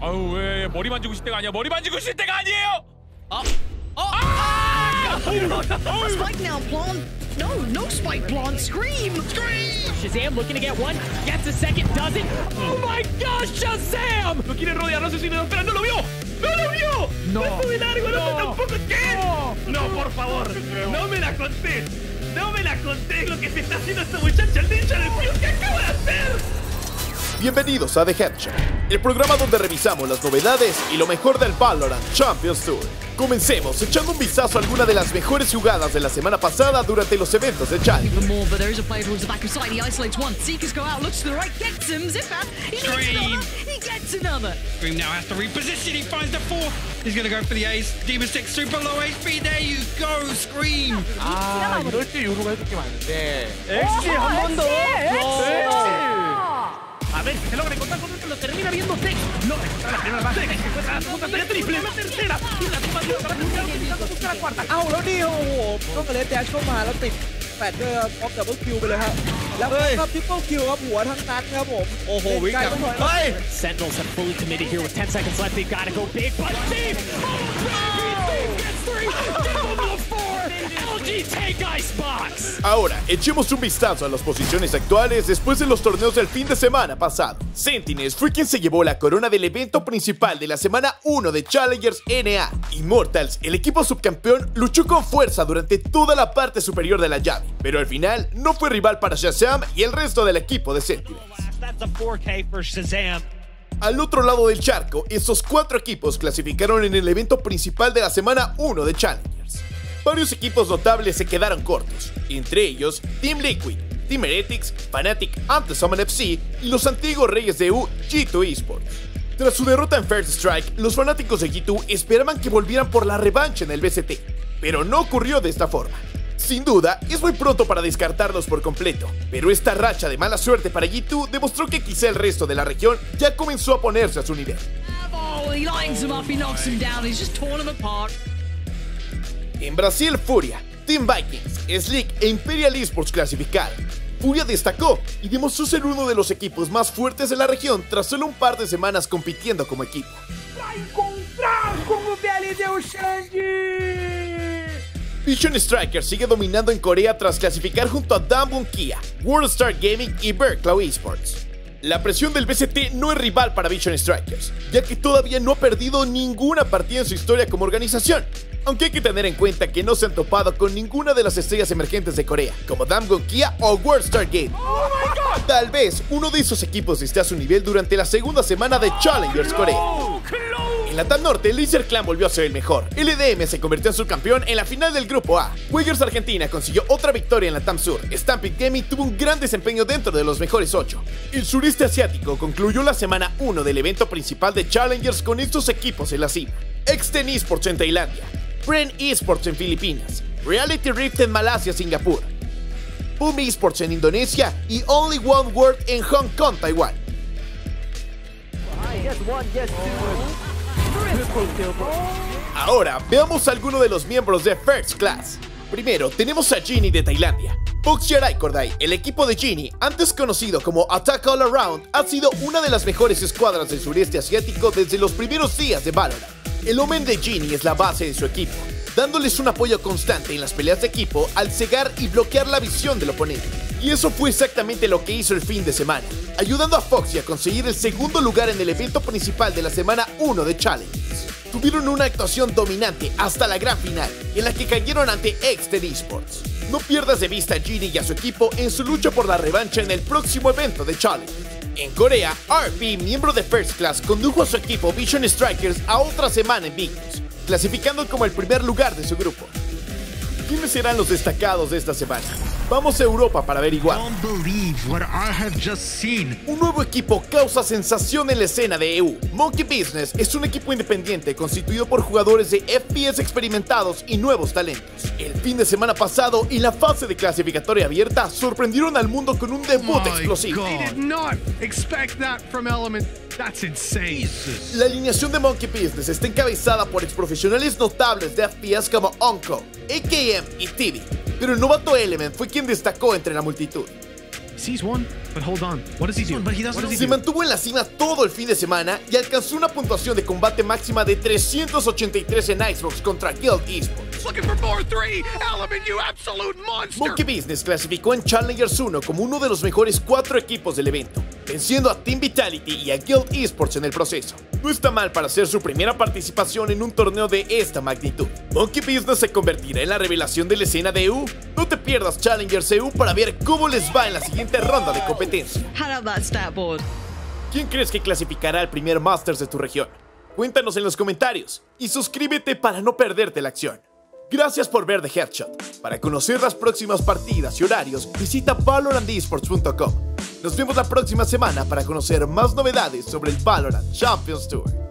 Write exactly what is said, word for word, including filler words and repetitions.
아유 왜 머리 만지고 있을 때가 아니야. 머리 만지고 있을 때가 아니에요. 어? 어? 아! Spike now, Blonde. No, no Spike, Blonde. Scream! Scream! Shazam looking to get one, gets a second, doesn't. Oh my gosh, Shazam! Lo quiere rodear, asesino, pero no lo vio. ¡No lo vio! No. ¡Es muy largo! ¡No, No. tampoco! ¿Qué? No. No, por favor. No me la conté. No me la conté lo que se está haciendo esta muchacha. El ninja del frío. ¿Qué acaba de hacer? Bienvenidos a The Headshot, el programa donde revisamos las novedades y lo mejor del Valorant Champions Tour. Comencemos echando un vistazo a alguna de las mejores jugadas de la semana pasada durante los eventos de Challenge. Even more, but there is a player towards the back of side. He isolates one. Seekers go out, looks to the right, gets him. Zipper, he gets Scream. another. He gets another. Scream now has to reposition. He finds the four. He's going to go for the ace. Demon Six super low H P. There you go, Scream. 아, 이럴 때 요루가 해줄 게 많은데. 엑시 한 번 더. A ver si se logra encontrar con esto, lo termina viendo Tex. Logra encontrar la primera base, Tex encuentra la segunda, la triple, la tercera. Y la toma de para buscar, buscando buscar la cuarta. เอ้าแล้วนี่โอ้โหต้องกระเด็นแดชเข้ามาแล้วติดแปดด้วยพร้อมดับเบิลคิวไปเลยครับแล้วก็ทริปเปิลคิวครับหัวทั้งนั้นครับผมโอ้โหวิ่งกลับเฮ้ย Sentinels have fully committed here with ten seconds left. They've got to go big, but Steve! Oh, Steve gets three! Give him the four! L G take Icebox! Ahora, echemos un vistazo a las posiciones actuales después de los torneos del fin de semana pasado. Sentinels fue quien se llevó la corona del evento principal de la semana uno de Challengers N A. Immortals, el equipo subcampeón, luchó con fuerza durante toda la parte superior de la llave, pero al final no fue rival para Shazam y el resto del equipo de Sentinels. That's a four K for Shazam. Al otro lado del charco, estos cuatro equipos clasificaron en el evento principal de la semana uno de Challengers. Varios equipos notables se quedaron cortos, entre ellos Team Liquid, Team Heretics, Fnatic, Anti-Summon F C y los antiguos reyes de E U, G dos Esports. Tras su derrota en First Strike, los fanáticos de G dos esperaban que volvieran por la revancha en el B C T, pero no ocurrió de esta forma. Sin duda, es muy pronto para descartarlos por completo, pero esta racha de mala suerte para G dos demostró que quizá el resto de la región ya comenzó a ponerse a su nivel. Oh, he lines him up, he knocks him down. He's just torn him apart. En Brasil, Furia, Team Vikings, Slick e Imperial Esports clasificaron. Furia destacó y demostró ser uno de los equipos más fuertes de la región tras solo un par de semanas compitiendo como equipo. Vision Strikers sigue dominando en Corea tras clasificar junto a Damwon Kia, World Star Gaming y Berklau Esports. La presión del B C T no es rival para Vision Strikers, ya que todavía no ha perdido ninguna partida en su historia como organización, aunque hay que tener en cuenta que no se han topado con ninguna de las estrellas emergentes de Corea, como Damwon Kia o World Star Gaming. Tal vez uno de esos equipos esté a su nivel durante la segunda semana de Challengers Corea. En la TAM Norte, Laser Clan volvió a ser el mejor. L D M se convirtió en subcampeón en la final del grupo A. Wiggers Argentina consiguió otra victoria en la TAM Sur. Stampede Gaming tuvo un gran desempeño dentro de los mejores ocho. El sureste asiático concluyó la semana uno del evento principal de Challengers con estos equipos en la cima: Exten Esports en Tailandia, Bren Esports en Filipinas, Reality Rift en Malasia, Singapur, Boom Esports en Indonesia y Only One World en Hong Kong, Taiwán. Ahora veamos a alguno de los miembros de First Class. Primero tenemos a Genie de Tailandia. Boxia Raikordai, el equipo de Genie, antes conocido como Attack All Around, ha sido una de las mejores escuadras del sureste asiático desde los primeros días de Valorant. El Omen de Genie es la base de su equipo, dándoles un apoyo constante en las peleas de equipo al cegar y bloquear la visión del oponente. Y eso fue exactamente lo que hizo el fin de semana, ayudando a Foxy a conseguir el segundo lugar en el evento principal de la semana uno de Challengers. Tuvieron una actuación dominante hasta la gran final, en la que cayeron ante Exten Esports. No pierdas de vista a Genie y a su equipo en su lucha por la revancha en el próximo evento de Challengers. En Corea, R P, miembro de First Class, condujo a su equipo Vision Strikers a otra semana en Victus, clasificando como el primer lugar de su grupo. ¿Quiénes serán los destacados de esta semana? Vamos a Europa para averiguar. Un nuevo equipo causa sensación en la escena de E U. Monkey Business es un equipo independiente constituido por jugadores de F P S experimentados y nuevos talentos. El fin de semana pasado, en la fase de clasificatoria abierta, sorprendieron al mundo con un debut explosivo. La alineación de Monkey Business está encabezada por exprofesionales notables de F P S como Onko, A K M y T V, pero el novato Element fue quien destacó entre la multitud. Sees one, but hold on. What does he do? But he doesn't. Se mantuvo en la cima todo el fin de semana y alcanzó una puntuación de combate máxima de trescientos ochenta y tres en Icebox contra Guild Esports. Looking for more three. Element, you absolute monster. Monkey Business clasificó en Challengers uno como uno de los mejores cuatro equipos del evento, venciendo a Team Vitality y a Guild Esports en el proceso. No está mal para hacer su primera participación en un torneo de esta magnitud. Monkey Business se convertirá en la revelación de la escena de E U. No te pierdas Challengers E U para ver cómo les va en la siguiente ronda de competencia. Hand out that stat board. ¿Quién crees que clasificará al primer Masters de tu región? Cuéntanos en los comentarios y suscríbete para no perderte la acción. Gracias por ver The Headshot. Para conocer las próximas partidas y horarios, visita valorant esports punto com. Nos vemos la próxima semana para conocer más novedades sobre el Valorant Champions Tour.